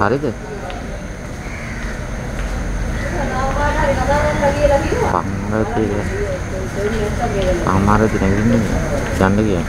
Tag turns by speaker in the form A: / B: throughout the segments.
A: tarik ya. Pang berarti ya. Pang Maret ini jangan lagi ya.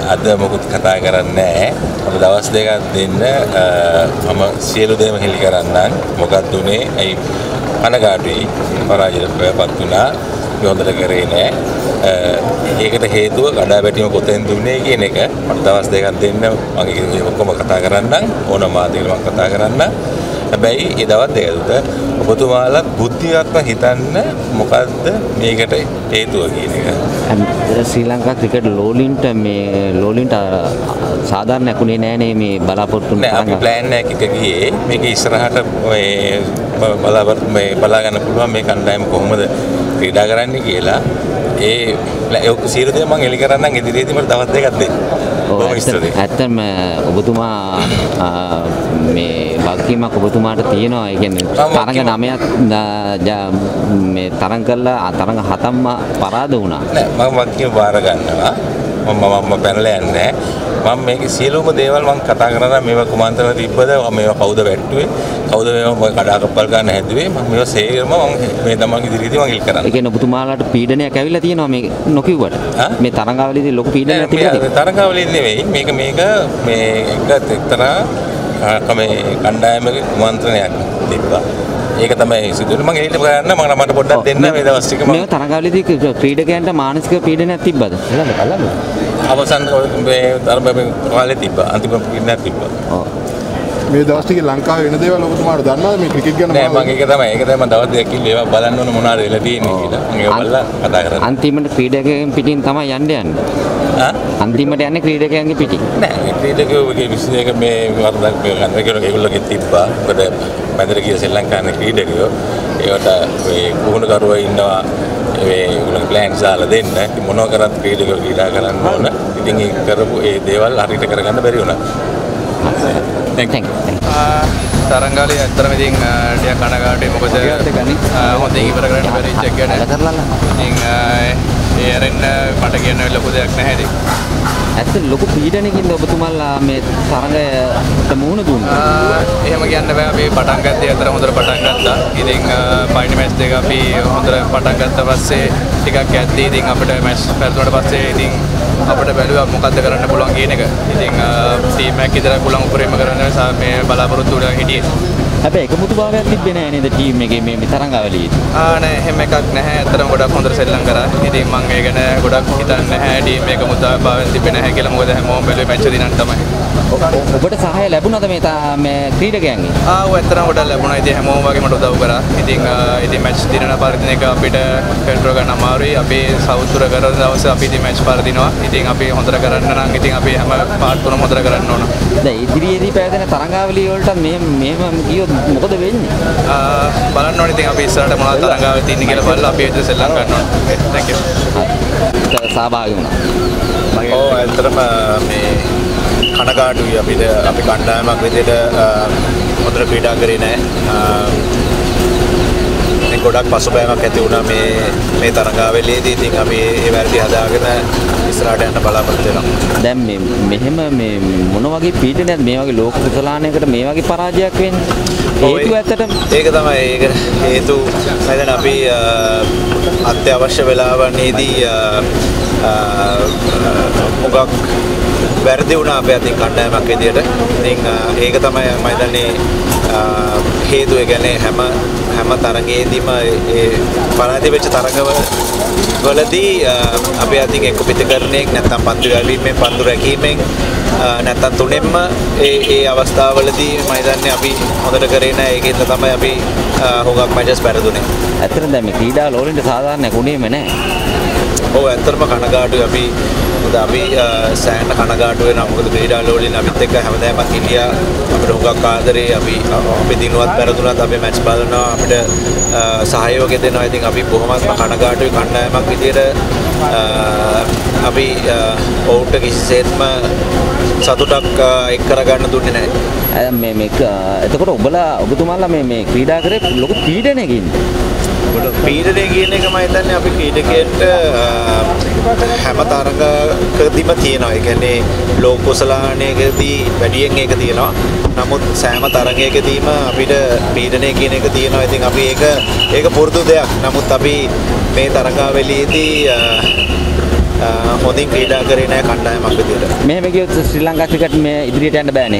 B: අද මොකුත් කතා කරන්නේ නැහැ. අපි දවස් දෙකක් දෙන්න මම සියලු දේම හෙළි කරන්නම්. මොකක්ද උනේ? අයි කනගාටුයි පරාජයටපත් වුණා. මේ හොඳට කරේ නැහැ. ඒකට හේතුව ගඩා වැටීම කොතෙන්ද උනේ කියන එක මට දවස් දෙකක් දෙන්න මම ඒක ඔක්කොම කතා කරන්නම්. ඕනම මාධ්‍යවල මම කතා කරන්නම්. හැබැයි ඒ දවස් දෙක තුළ ඔබතුමාලා බුද්ධියත්ව හිතන්න මොකද්ද මේකට හේතුව කියන එක.
A: ශ්‍රී ලංකා ක්‍රිකට් ලෝලින්ට සාධාරණ නැකුනේ නෑනේ මේ බලාපොරොත්තු
B: නෑ අපි ප්ලෑන් එකක් ගියේ මේක ඉස්සරහට බලා ගන්න පුළුවන් මේ කණ්ඩායම කොහොමද ක්‍රීඩා කරන්නේ කියලා ඒ සියලු දේ මම එලි කරන්නම් ඉදිරියේදී මට දවස් දෙකක් දෙන්න.
A: ඇත්තම ඔබතුමා මේ වගකීමක් ඔබතුමාට තියෙනවා. ඒ කියන්නේ තරඟ 9ක් මේ තරඟ කළා තරඟ 7ක්ම පරාද වුණා.
B: නෑ මම වගකීම බාර ගන්නවා. මම පැනලා යන්නේ මම මේකේ සියලුම දේවල් මම කතා කරනවා. මේවා කුමාන්තරව තිබ්බද මේවා කවුද වැට්ටුවේ කවුද මේවා කඩා කප්පල් ගන්න හැදුවේ මම මේවා සේරම මේ තමන් ඉදිරියේදී මම ඉල් කරනවා.
A: ඒ කියන්නේ ඔබතුමාලාට පීඩනයක් ඇවිල්ලා තියෙනවා මේ නොකියුවට. මේ තරඟාවලියේදී ලොකු පීඩනයක් තිබුණා.
B: තරඟාවලියේ නෙවෙයි මේක එක්තරා මේ කණ්ඩායමක කුමාන්ත්‍රණයක් තිබ්බා. ඒක තමයි සිදුවෙන්නේ. මම එළියට ගන්න මට පොඩ්ඩක් දෙන්න මේ දවස් ටික
A: මේ තරඟාවලියේදී ක්‍රීඩකයන්ට මානසික පීඩනයක් තිබ්බද?
B: අවසන් මේ කාලේ තිබ්බා. අන්තිම පීඩනයක් තිබ්බා.
C: මේ දවස් ටිකේ ලංකාවේ වෙන දේවල් ඔබතුමාට දන්නවද මේ ක්‍රිකට් ගැන?
B: නෑ මම ඒක තමයි මම දවස් දෙකක් කිව්වේ ඒවා බලන්න ඕන මොනවද වෙලා තියෙන්නේ කියලා. මම ඒක බලලා කතා කරන්නේ.
A: අන්තිමට ක්‍රීඩකයන් පිටින් තමයි යන්නේ. අන්තිමට යන්නේ ක්‍රීඩකයන්ගේ පිටින්.
B: නෑ ක්‍රීඩකයෝගේ විශ්ලේෂක මේ වරදක් ගන්න කියලා ඒගොල්ලෝගේ තිබ්බා. මොකද මැදට ගිය ශ්‍රී ලංකාවේ ක්‍රීඩකයෝ ඒවට මේ පුහුණුකරුවෝ ඉන්නවා. ඒගොල්ලෝ ප්ලෑන්ස් දාලා දෙන්න. ඉතින් මොනවා කරත් ක්‍රීඩකයෝ ක්‍රීඩා කරන්න ඕන. ඉතින් ඒ කරපු ඒ දේවල් හරියට කරගන්න බැරි වුණා.
D: තරංගාලේ ඇත්තටම ඉතින් ටිකක් කනගාටුයි මොකද හොඳින් ඉවර කරන්න බැරි චෙක් ගන්න. ඉතින් ඒ අරින්න මට කියන්න ලොකු දෙයක් නැහැ ඉතින්.
A: ඇත්ත ලොකු පීඩනකින්ද ඔබතුමාලා මේ තරඟයට මුහුණ දුන්නා?
D: එහෙම කියන්න බෑ. අපි පටන් ගත්තේ අතර හොඳට පටන් ගත්තා. ඉතින් පයින් මැච් දෙක අපි හොඳට පටන් ගත්තා පස්සේ ටිකක් ඇද්දී ඉතින් අපිට මැච් පෙරදුනට පස්සේ ඉතින් අපිට බැලුවා මොකද්ද කරන්න පුළුවන් කියන එක. ඉතින් ටීම් එකක් ඉදලා පුළුවන් උපරිම කරන්න මේ බලාපොරොත්තු වෙලා හිටියේ.
A: හැබැයි එකමුතුභාවයක් තිබ්බේ නැහැ නේද ටීම් එකේ මේ තරඟාවලියේදී?
D: නෑ එහෙම එකක් නැහැ. ඇත්තටම ගොඩක් හොඳට සෙල්ලම් කරා. ඉතින් මම ඒ ගැන ගොඩක් හිතන්නේ නැහැ. ටීම් එකමුතුභාවයක් තිබ්බේ නැහැ කියලා. මොකද හැමෝම බැලුවේ මැච් දිනක් තමයි.
A: ඔබට සහාය ලැබුණාද මේ ක්‍රීඩකයන්ගෙන්?
D: ඔව් ඇත්තටම ගොඩක් ලැබුණා. ඉතින් හැමෝම වගේ මට උදව් කරා. ඉතින් මැච් දිනන පරිදින එක අපිට කන්ට්‍රෝල් ගන්න අමාරුයි. අපි සවුතුර කරන දවසේ අපි ඉතින් මැච් පරිදිනවා. ඉතින් අපි හොඳට කරන්න නම් ඉතින් අපි හැම පාර්ට් තුනම හොඳට කරන්න ඕන.
A: දැන් ඉදිරියේදී පැවැදෙන තරඟාවලිය වලට මෙහෙම ගියොත් මොකද වෙන්නේ?
D: බලන්න ඕනේ ඉතින් අපි ඉස්සරහට මොනවද තරඟාවලිය තියෙන්නේ කියලා බලලා අපි ඉතින් සෙල්ලම් ගන්න ඕනේ. Thank you.
A: සහභාගී වුණා.
E: ඔව් ඇත්තටම මේ කනගාටුයි අපි කණ්ඩායමක් විදිහට හොඳට ක්‍රීඩා කරේ නැහැ. ගොඩක් පසුබෑමක් ඇති වුණා මේ තරඟාවලියේදී. ඉතින් අපි ඒ වැරදි හදාගෙන ඉස්සරහට යන්න බලාපොරොත්තු වෙනවා.
A: දැන් මෙහෙම මොන වගේ පීඩනයක්ද මේ වගේ ලෝක කුසලානයකට මේ වගේ පරාජයක් වෙන්නේ? හේතුව ඇත්තටම
E: ඒක තමයි. ඒක හේතු දැන් අපි අත්‍යවශ්‍ය වෙලාවන්හිදී මොකක් වැරදි වුණා අපේ අතින් කණ්ඩායමක් විදියට. ඉතින් ඒක තමයි මම හිතන්නේ හේතුව. ඒ කියන්නේ හැම තරඟයේදීම ඒ පරාජය වෙච්ච තරඟවලදී අපේ අතින් එක්ක පිටකරණයක් නැත්නම් පන්දු යැවීමෙන් පන්දු රැකීමෙන් නැත්නම් තුනෙන්ම ඒ අවස්ථාවවලදී මම හිතන්නේ අපි හොඳට කරේ නැහැ. ඒකෙන්ද තමයි අපි හුඟක් මැචස් පෙරදුනේ.
A: ඇත්තටම දැන් මේ ක්‍රීඩා ලෝලෙන්ට සාධාරණයක් උනේම නැහැ.
E: ඔව් ඇත්තටම කනගාටුයි අපි. අපි සෑහෙන කනගාටු වෙනවා. මොකද ක්‍රීඩා ලෝලෙන් අපිත් එක්ක හැමදාම හිටියා. අපිට හුඟක් ආදරේ. අපි දිනුවත් පෙරදුනත් අපි මැච් බලනවා. අපිට සහයෝගය දෙනවා. ඉතින් අපි බොහොමත්ම කනගාටුයි කණ්ඩායමක් විදියට. අපි ඔවුන්ට කිසිසේත්ම සතුටක් එක් කරගන්න දුන්නේ නැහැ.
A: එතකොට ඔබතුමාලා මේ ක්‍රීඩා කරේ ලොකු පීඩනයකින්.
E: පීඩනය කියන එක මම හිතන්නේ අපි ක්‍රීඩකයන්ට හැම තරඟකදීම තියෙනවා. ඒ කියන්නේ ලෝක කුසලානයකදී වැඩියෙන් ඒක තියෙනවා. නමුත් සෑම තරඟයකදීම අපිට පීඩනය කියන එක තියෙනවා. ඉතින් අපි ඒක පුරුදු දෙයක්. නමුත් අපි මේ තරඟාවලියේදී හොඳින් ක්‍රීඩා කරේ නැහැ කණ්ඩායමක් විදියට.
A: මෙහෙම ගියොත් ශ්‍රී ලංකා ක්‍රිකට් මේ ඉදිරියට යන්න බෑනේ.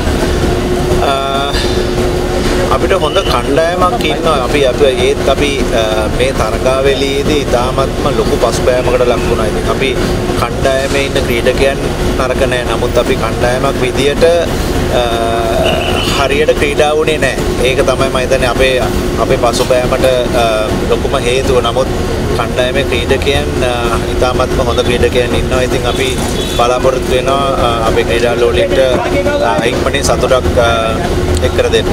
E: අපිට හොඳ කණ්ඩායමක් ඉන්නවා. අපි මේ තරගාවලියේදී ඉතාමත්ම ලොකු පසුබෑමකට ලක් වුණා. ඉතින් අපි කණ්ඩායමේ ඉන්න ක්‍රීඩකයන් නරක නැහැ. නමුත් අපි කණ්ඩායමක් විදියට හරියට ක්‍රීඩා වුණේ නැහැ. ඒක තමයි මම හිතන්නේ අපේ පසුබෑමට ලොකුම හේතුව. නමුත් කණ්ඩායමේ ක්‍රීඩකයන් ඉතාමත්ම හොඳ ක්‍රීඩකයන් ඉන්නවා. ඉතින් අපි බලාපොරොත්තු වෙනවා අපේ ක්‍රීඩා ලෝලීට ඉක්මනින් සතුටක් එක් කර දෙන්න.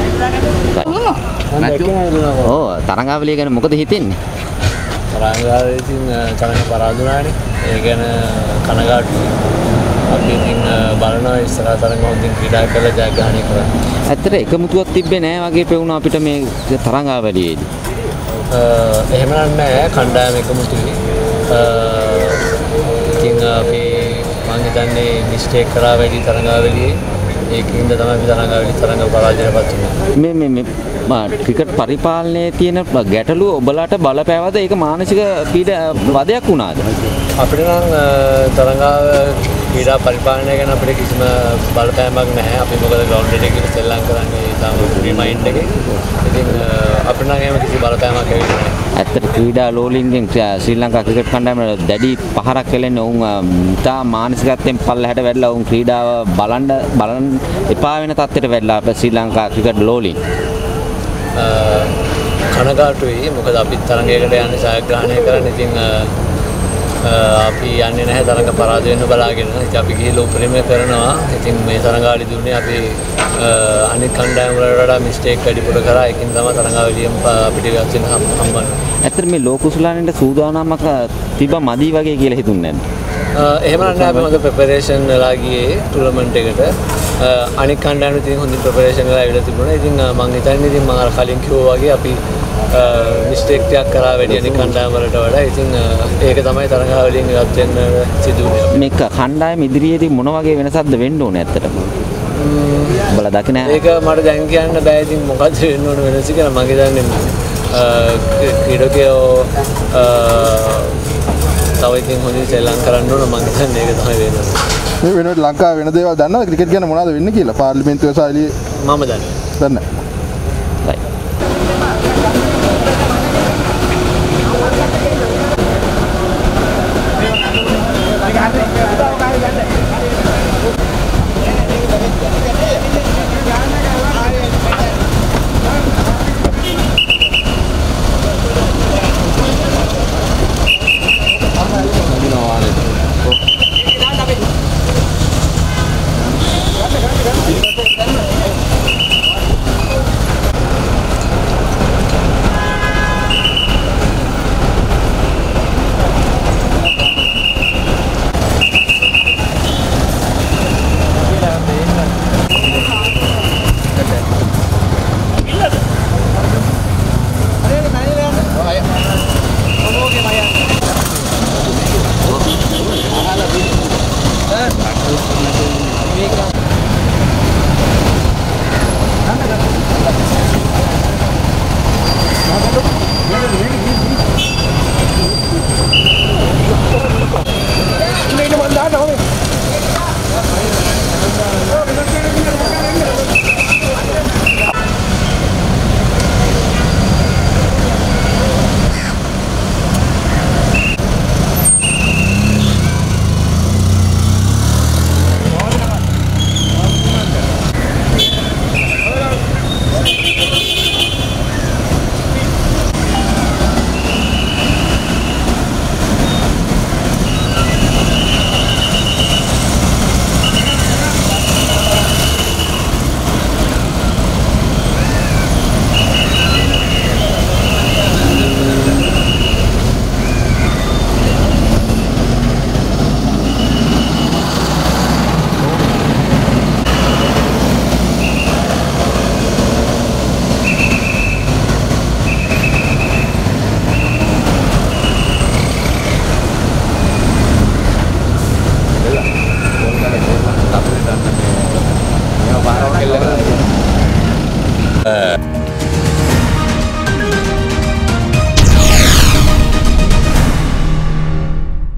A: ඕ තරඟාවලිය ගැන මොකද හිතෙන්නේ?
F: තරඟාවලිය ඉතින් තරඟ පරාදුනානේ. ඒ ගැන කනගාටුයි. අපි ඉතින් බලනවා ඉස්සරහ තරඟ හොඳින් ක්‍රීඩා කරලා ජයග්‍රහණය කරන්න.
A: ඇත්තට එකමුතුවක් තිබ්බේ නැහැ වගේ පෙවුණා අපිට මේ තරඟාවලියේදී.
F: එහෙම නැහැ කණ්ඩායම එකමුතුයි. ඉතින් අපි මම හිතන්නේ මිස්ටේක් කරා වැඩි තරඟාවලියේ ඒකින්ද තමයි අපි තරඟ පරාජයටපත් වුනේ.
A: මේ ක්‍රිකට් පරිපාලනයේ තියෙන ගැටලුව ඔබලාට බලපෑවද? ඒක මානසික වදයක් වුණාද?
F: අපිට නම් තරඟාව ක්‍රීඩා පරිපාලනය ගැන අපිට කිසිම බලපෑමක් නැහැ. අපි මොකද ග්‍රවුන්ඩ් එකේ සෙල්ලම් කරන්නේ තාම ෆ්‍රී මයින්ඩ් එකේ. ඉතින් අපිට නම් එහෙම කිසි බලපෑමක් ඇවිල්ලා නැහැ.
A: ඇත්තට ක්‍රීඩා ලෝලින්ගෙන් ශ්‍රී ලංකා ක්‍රිකට් කණ්ඩායමට දැඩි පහරක් එල්ලෙන්නේ ඔවුන් තා මානසිකත්වයෙන් පල්ලහැට වැටලා ඔවුන් ක්‍රීඩාව බලන්න එපා වෙන තත්ත්වයට වැටලා අපේ ශ්‍රී ලංකා ක්‍රිකට් ලෝලින්.
F: කනගාටුයි මොකද අපි තරඟයකට යන්නේ ජයග්‍රහණය කරන්න. ඉතින් අපි යන්නේ නැහැ තරඟ පරාජය වෙන්න බලාගෙන. ඉතින් අපි ගිහිල්ලා උපරිම කරනවා. ඉතින් මේ තරඟාවලි දුන්නේ අපි අනිත් කණ්ඩායම් වලට වඩා මිස්ටේක් වැඩිපුර කරා. ඒකින් තමයි තරඟාවලියම අපිට ගන්න හම්බුනේ.
A: ඇත්තට මේ ලෝකුසුලානෙන්ට සූදානමක් තිබ්බා මදි වගේ කියලා හිතුන්නේ නැද්ද?
F: එහෙම නැහැ. අපි හොඳ ප්‍රෙපරේෂන් වෙලා ගියේ ටූර්නමන්ට් එකට. අනිත් කණ්ඩායම් ඉතින් හොඳින් ප්‍රෙපරේෂන් කරලා ඇවිල්ලා තිබුණා. ඉතින් මම හිතන්නේ ඉතින් මම අර කලින් කිව්වා වගේ අපි මිස්ටේක් ටිකක් කරා වැඩි අනිත් කණ්ඩායම් වලට වඩා. ඉතින් ඒක තමයි තරඟාවලියෙන් ඉවත් වෙන්න සිදු වුනේ.
A: මේක කණ්ඩායම ඉදිරියේදී මොන වගේ වෙනසක්ද වෙන්න ඕනේ ඇත්තටම? බලලා දකින්න.
F: ඒක මට දැන් කියන්න බෑ. ඉතින් මොකද වෙන්න ඕන වෙනස කියලා මම හිතන්නේ ක්‍රීඩකයෝ තව ඉතින් හොඳින් සෙල්ලම් කරන්න ඕන. මම හිතන්නේ ඒක තමයි වෙන්නේ.
C: මේ වෙනකොට ලංකාවේ වෙන දේවල් දන්නවද ක්‍රිකට් ගැන මොනවද වෙන්නේ කියලා? පාර්ලිමේන්තුවේ සායලියේ
F: මම දන්නේ.
C: දන්නේ.